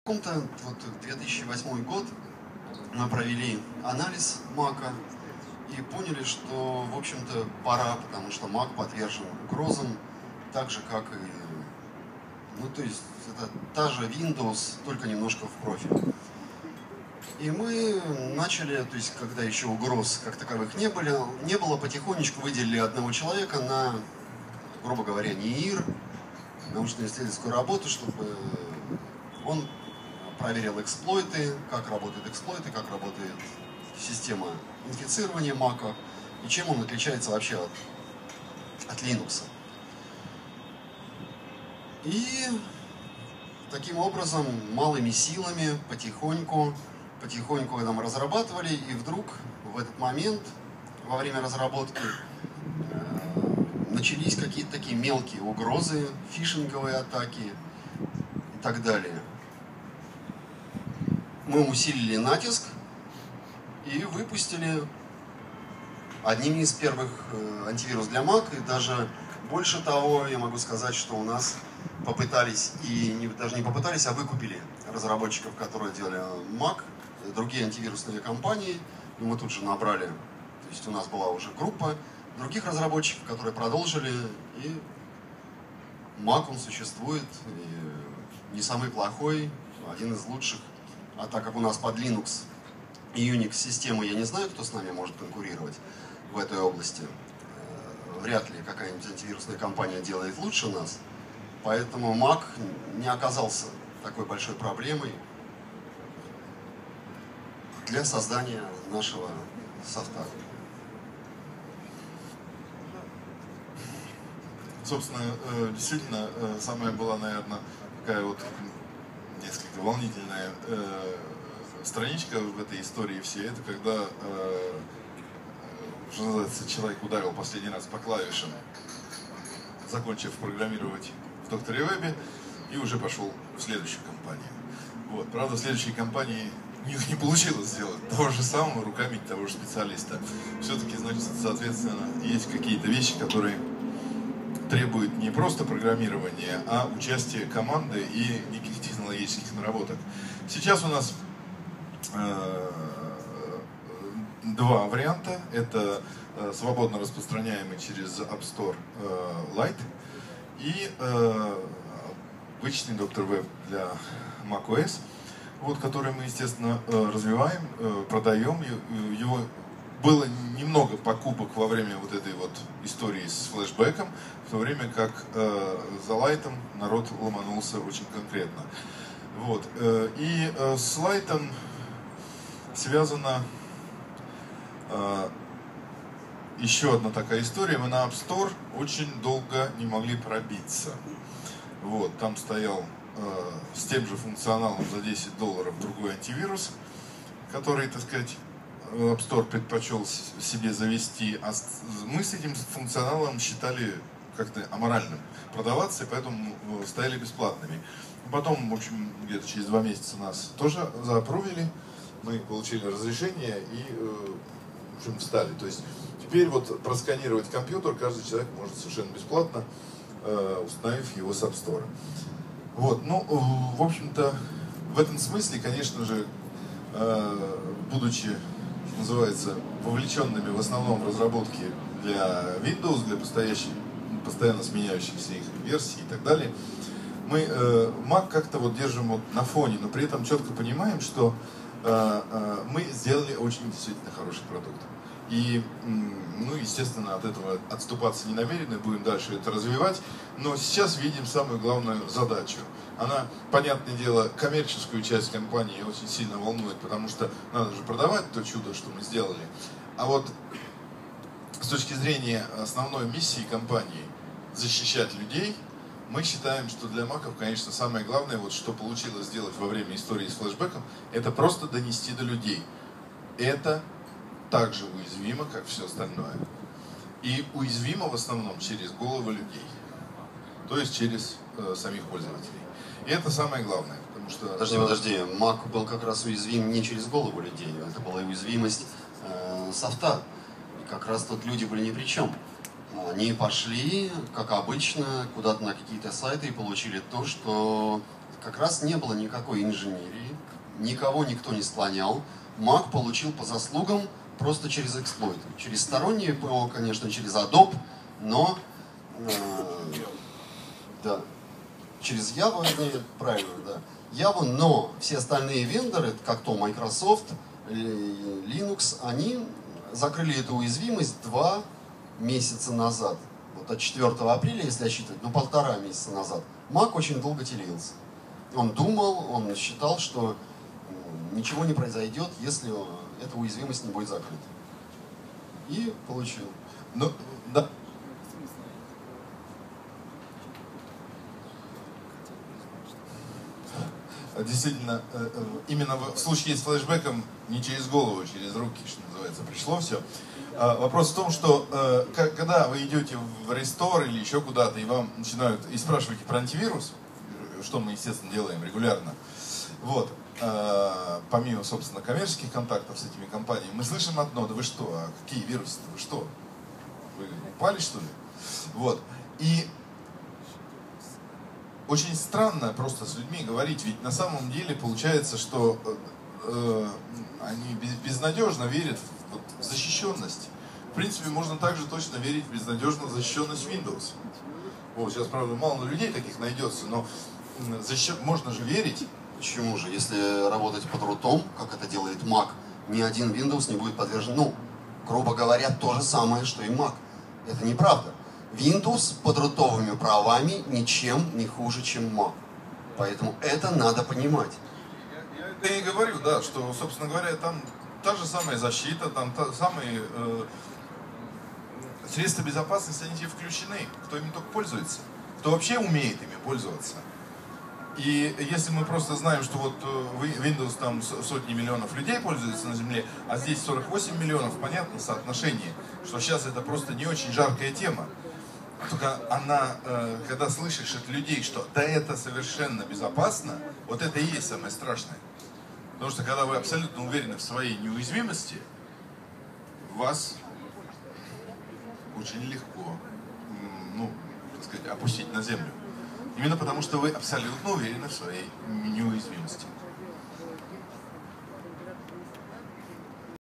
Вот 2008 год мы провели анализ Мака и поняли, что, в общем-то, пора, потому что Mac подвержен угрозам, так же, как и, то есть, это та же Windows, только немножко в профиль. И мы начали, то есть, когда еще угроз как таковых не было, потихонечку выделили одного человека на, грубо говоря, НИИР, научно-исследовательскую работу, чтобы он проверил эксплойты, как работают эксплойты, как работает система инфицирования Мака и чем он отличается вообще от Linux. И таким образом, малыми силами, потихоньку там разрабатывали, и вдруг в этот момент, во время разработки, начались какие-то такие мелкие угрозы, фишинговые атаки и так далее. Мы усилили натиск и выпустили одними из первых антивирус для Mac, и даже больше того, я могу сказать, что у нас попытались, даже не попытались, а выкупили разработчиков, которые делали Mac, другие антивирусные компании, и мы тут же набрали, то есть у нас была уже группа других разработчиков, которые продолжили, и Mac, он существует, и не самый плохой, один из лучших. А так как у нас под Linux и Unix системы, я не знаю, кто с нами может конкурировать в этой области. Вряд ли какая-нибудь антивирусная компания делает лучше нас. Поэтому Mac не оказался такой большой проблемой для создания нашего софта. Собственно, действительно, самая была, наверное, такая вот несколько волнительная страничка в этой истории всей, это когда, что называется, человек ударил последний раз по клавишам, закончив программировать в Докторе Вебе, и уже пошел в следующую компанию. Вот. Правда, в следующей компании у них не получилось сделать того же самого руками того же специалиста. Все-таки, значит, соответственно, есть какие-то вещи, которые требует не просто программирования, а участия команды и неких технологических наработок. Сейчас у нас два варианта. Это свободно распространяемый через App Store Lite и обычный Dr. Web для macOS, вот, который мы, естественно, развиваем, продаем. Его было немного покупок во время вот этой вот истории с флешбеком, в то время как за лайтом народ ломанулся очень конкретно. Вот. И с лайтом связана еще одна такая история. Мы на App Store очень долго не могли пробиться. Вот. Там стоял с тем же функционалом за $10 другой антивирус, который, так сказать, App Store предпочел себе завести, а мы с этим функционалом считали как-то аморальным продаваться, и поэтому стояли бесплатными. Потом, в общем, где-то через 2 месяца нас тоже заапрувили, мы получили разрешение и, в общем, встали. То есть теперь вот просканировать компьютер каждый человек может совершенно бесплатно, установив его с App Store. Вот, ну, в общем-то, в этом смысле, конечно же, будучи, что называется, вовлеченными в основном в разработки для Windows, для постоянно сменяющихся их версий и так далее, мы Mac как-то вот держим вот на фоне, но при этом четко понимаем, что мы сделали очень действительно хороший продукт. И, ну, естественно, от этого отступаться не намерены, будем дальше это развивать. Но сейчас видим самую главную задачу. Она, понятное дело, коммерческую часть компании очень сильно волнует, потому что надо же продавать то чудо, что мы сделали. А вот с точки зрения основной миссии компании защищать людей, мы считаем, что для маков, конечно, самое главное, вот что получилось сделать во время истории с флешбеком, это просто донести до людей. Это так же уязвимо, как все остальное. И уязвимо в основном через головы людей. То есть через самих пользователей. И это самое главное, потому что... Подожди, Mac был как раз уязвим не через голову людей, это была уязвимость софта. И как раз тут люди были ни при чем. Они пошли, как обычно, куда-то на какие-то сайты и получили то, что как раз не было никакой инженерии, никого никто не склонял. Mac получил по заслугам просто через эксплойты. Через сторонние ПО, конечно, через Adobe, но да, через Java, правильно, да. Java, но все остальные вендоры, как то Microsoft, Linux, они закрыли эту уязвимость 2 месяца назад. Вот от 4 апреля, если отсчитывать, 1,5 месяца назад. Mac очень долго телился. Он думал, он считал, что ничего не произойдет, если эта уязвимость не будет закрыта. И получил. Ну, да. Действительно, именно в случае с флешбеком не через голову, через руки, что называется, пришло все. Вопрос в том, что когда вы идете в рестор или еще куда-то, и вам начинают и спрашиваете про антивирус, что мы, естественно, делаем регулярно, вот, помимо, собственно, коммерческих контактов с этими компаниями, мы слышим одно: да вы что, а какие вирусы-то, вы что? Вы упали, что ли? Вот. И очень странно просто с людьми говорить, ведь на самом деле получается, что они безнадежно верят в защищенность. В принципе, можно также точно верить в безнадежную защищенность Windows. Вот, сейчас, правда, мало людей таких найдется, но можно же верить. Почему же? Если работать под рутом, как это делает Mac, ни один Windows не будет подвержен, ну, грубо говоря, то же самое, что и Mac. Это неправда. Windows под рутовыми правами ничем не хуже, чем Mac. Поэтому это надо понимать. Я это и говорю, да, что, собственно говоря, там та же самая защита, там самые средства безопасности, они тебе включены. Кто ими только пользуется, кто вообще умеет ими пользоваться. И если мы просто знаем, что вот Windows там сотни миллионов людей пользуются на Земле, а здесь 48 миллионов, понятно соотношение, что сейчас это просто не очень жаркая тема. Только она, когда слышишь от людей, что да это совершенно безопасно, вот это и есть самое страшное. Потому что когда вы абсолютно уверены в своей неуязвимости, вас очень легко, ну, так сказать, опустить на землю. Именно потому, что вы абсолютно уверены в своей неуязвимости.